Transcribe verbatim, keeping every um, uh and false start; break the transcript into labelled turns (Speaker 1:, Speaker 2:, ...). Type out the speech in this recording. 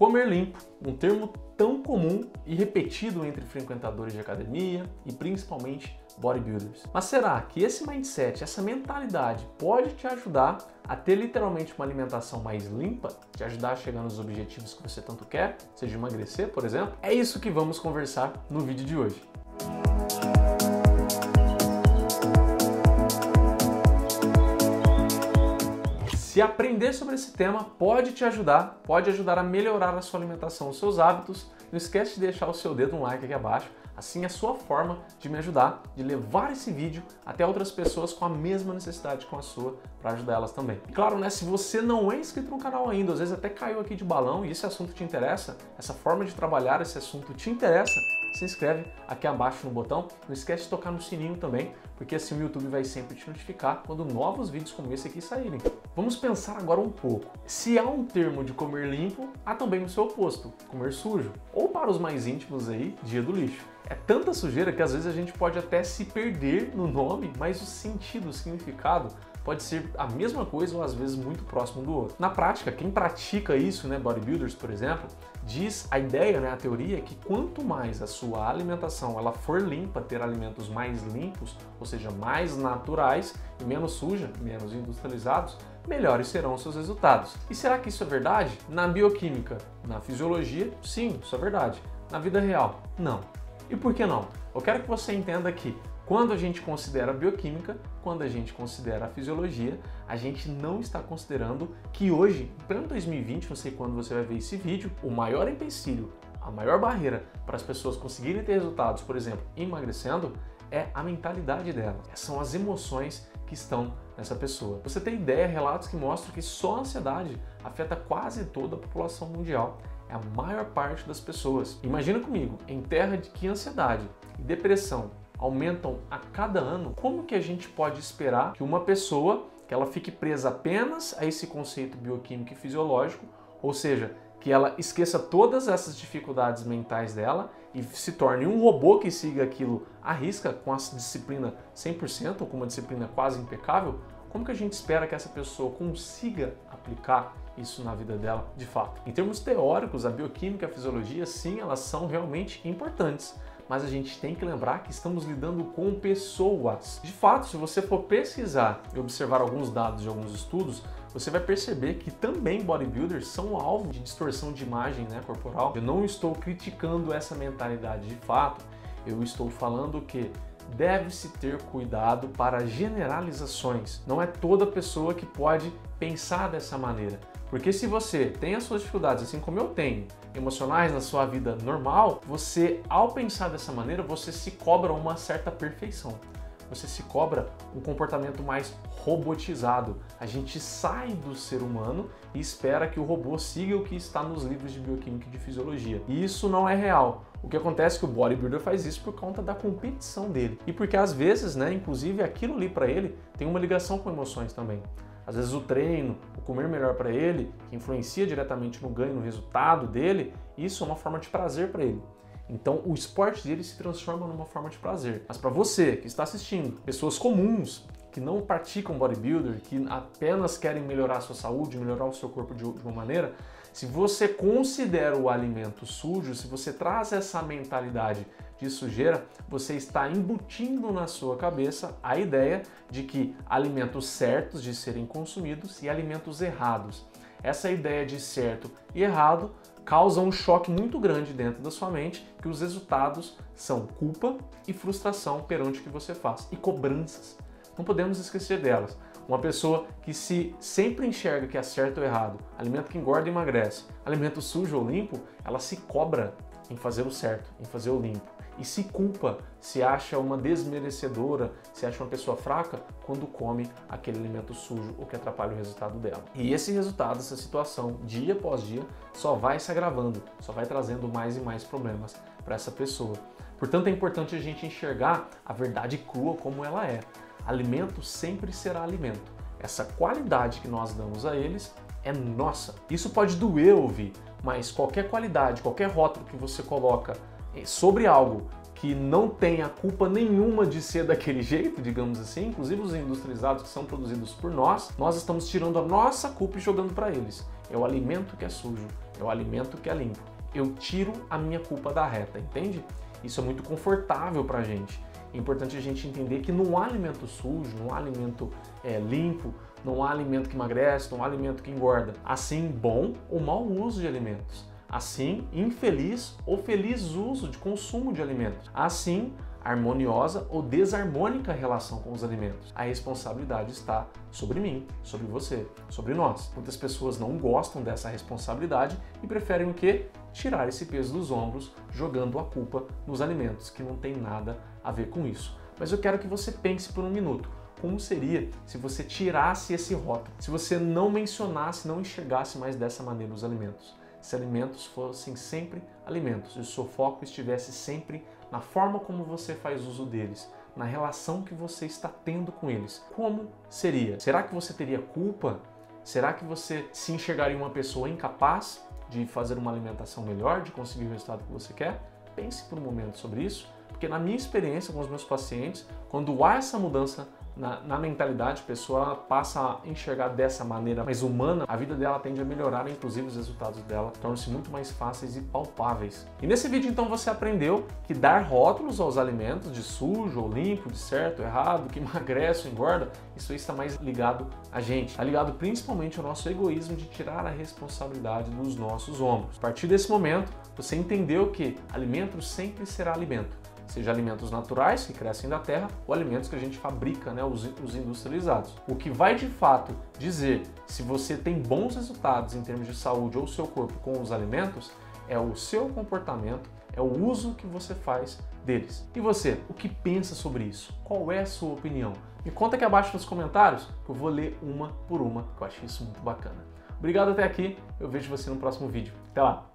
Speaker 1: Comer limpo, um termo tão comum e repetido entre frequentadores de academia e principalmente bodybuilders. Mas será que esse mindset, essa mentalidade pode te ajudar a ter literalmente uma alimentação mais limpa, te ajudar a chegar nos objetivos que você tanto quer, seja emagrecer, por exemplo? É isso que vamos conversar no vídeo de hoje. Se aprender sobre esse tema pode te ajudar, pode ajudar a melhorar a sua alimentação, os seus hábitos, não esquece de deixar o seu dedo no like aqui abaixo, assim é a sua forma de me ajudar, de levar esse vídeo até outras pessoas com a mesma necessidade com a sua, para ajudar elas também. E claro, né, se você não é inscrito no canal ainda, às vezes até caiu aqui de balão e esse assunto te interessa, essa forma de trabalhar, esse assunto te interessa, se inscreve aqui abaixo no botão, não esquece de tocar no sininho também, porque assim o YouTube vai sempre te notificar quando novos vídeos como esse aqui saírem. Vamos pensar agora um pouco. Se há um termo de comer limpo, há também o seu oposto, comer sujo. Ou para os mais íntimos aí, dia do lixo. É tanta sujeira que às vezes a gente pode até se perder no nome, mas o sentido, o significado pode ser a mesma coisa ou às vezes muito próximo do outro. Na prática, quem pratica isso, né, bodybuilders, por exemplo, diz a ideia, né, a teoria é que quanto mais a sua alimentação ela for limpa, ter alimentos mais limpos, ou seja, mais naturais e menos suja, menos industrializados, melhores serão os seus resultados. E será que isso é verdade? Na bioquímica, na fisiologia, sim, isso é verdade. Na vida real, não. E por que não? Eu quero que você entenda que quando a gente considera a bioquímica, quando a gente considera a fisiologia, a gente não está considerando que hoje, em pleno dois mil e vinte, não sei quando você vai ver esse vídeo, o maior empecilho, a maior barreira para as pessoas conseguirem ter resultados, por exemplo, emagrecendo, é a mentalidade dela. São as emoções que estão nessa pessoa. Você tem ideia, relatos que mostram que só a ansiedade afeta quase toda a população mundial. É a maior parte das pessoas. Imagina comigo, em terra de que ansiedade e depressão aumentam a cada ano, como que a gente pode esperar que uma pessoa que ela fique presa apenas a esse conceito bioquímico e fisiológico, ou seja, que ela esqueça todas essas dificuldades mentais dela e se torne um robô que siga aquilo à risca, com a disciplina cem por cento ou com uma disciplina quase impecável? Como que a gente espera que essa pessoa consiga aplicar isso na vida dela de fato? Em termos teóricos, a bioquímica e a fisiologia, sim, elas são realmente importantes, mas a gente tem que lembrar que estamos lidando com pessoas. De fato, se você for pesquisar e observar alguns dados de alguns estudos, você vai perceber que também bodybuilders são alvo de distorção de imagem, né, corporal. Eu não estou criticando essa mentalidade de fato, eu estou falando que deve-se ter cuidado para generalizações. Não é toda pessoa que pode pensar dessa maneira. Porque se você tem as suas dificuldades, assim como eu tenho, emocionais na sua vida normal, você, ao pensar dessa maneira, você se cobra uma certa perfeição. Você se cobra um comportamento mais robotizado. A gente sai do ser humano e espera que o robô siga o que está nos livros de bioquímica e de fisiologia. E isso não é real. O que acontece é que o bodybuilder faz isso por conta da competição dele. E porque às vezes, né, inclusive aquilo ali para ele tem uma ligação com emoções também. Às vezes o treino, o comer melhor para ele, que influencia diretamente no ganho, no resultado dele, isso é uma forma de prazer para ele. Então o esporte dele se transforma numa forma de prazer. Mas para você que está assistindo, pessoas comuns, que não praticam bodybuilder, que apenas querem melhorar a sua saúde, melhorar o seu corpo de uma maneira, se você considera o alimento sujo, se você traz essa mentalidade de sujeira, você está embutindo na sua cabeça a ideia de que alimentos certos de serem consumidos e alimentos errados. Essa ideia de certo e errado causa um choque muito grande dentro da sua mente, que os resultados são culpa e frustração perante o que você faz, e cobranças. Não podemos esquecer delas. Uma pessoa que se sempre enxerga que é certo ou errado, alimento que engorda e emagrece, alimento sujo ou limpo, ela se cobra em fazer o certo, em fazer o limpo. E se culpa, se acha uma desmerecedora, se acha uma pessoa fraca quando come aquele alimento sujo ou que atrapalha o resultado dela. E esse resultado, essa situação, dia após dia, só vai se agravando, só vai trazendo mais e mais problemas para essa pessoa. Portanto, é importante a gente enxergar a verdade crua como ela é. Alimento sempre será alimento. Essa qualidade que nós damos a eles é nossa. Isso pode doer ouvir, mas qualquer qualidade, qualquer rótulo que você coloca sobre algo que não tenha culpa nenhuma de ser daquele jeito, digamos assim, inclusive os industrializados que são produzidos por nós, nós estamos tirando a nossa culpa e jogando para eles. é o alimento que é sujo, é o alimento que é limpo. Eu tiro a minha culpa da reta, entende? Isso é muito confortável pra gente. É importante a gente entender que não há alimento sujo, não há alimento é, limpo, não há alimento que emagrece, não há alimento que engorda. Assim, bom ou mau uso de alimentos. Assim, infeliz ou feliz uso de consumo de alimentos. Assim, harmoniosa ou desarmônica relação com os alimentos. A responsabilidade está sobre mim, sobre você, sobre nós. Muitas pessoas não gostam dessa responsabilidade e preferem o quê? Tirar esse peso dos ombros, jogando a culpa nos alimentos, que não tem nada a ver com isso. Mas eu quero que você pense por um minuto. Como seria se você tirasse esse rótulo? Se você não mencionasse, não enxergasse mais dessa maneira os alimentos? Se alimentos fossem sempre alimentos e o seu foco estivesse sempre na forma como você faz uso deles, na relação que você está tendo com eles, como seria? Será que você teria culpa? Será que você se enxergaria uma pessoa incapaz de fazer uma alimentação melhor, de conseguir o resultado que você quer? Pense por um momento sobre isso, porque na minha experiência com os meus pacientes, quando há essa mudança Na, na mentalidade, a pessoa passa a enxergar dessa maneira mais humana, a vida dela tende a melhorar, inclusive os resultados dela tornam-se muito mais fáceis e palpáveis. E nesse vídeo então você aprendeu que dar rótulos aos alimentos de sujo ou limpo, de certo ou errado, que emagrece ou engorda, isso aí está mais ligado a gente. Está ligado principalmente ao nosso egoísmo de tirar a responsabilidade dos nossos ombros. A partir desse momento, você entendeu que alimento sempre será alimento. Seja alimentos naturais, que crescem da terra, ou alimentos que a gente fabrica, né, os, os industrializados. O que vai de fato dizer se você tem bons resultados em termos de saúde ou seu corpo com os alimentos é o seu comportamento, é o uso que você faz deles. E você, o que pensa sobre isso? Qual é a sua opinião? Me conta aqui abaixo nos comentários, que eu vou ler uma por uma, que eu acho isso muito bacana. Obrigado até aqui, eu vejo você no próximo vídeo. Até lá!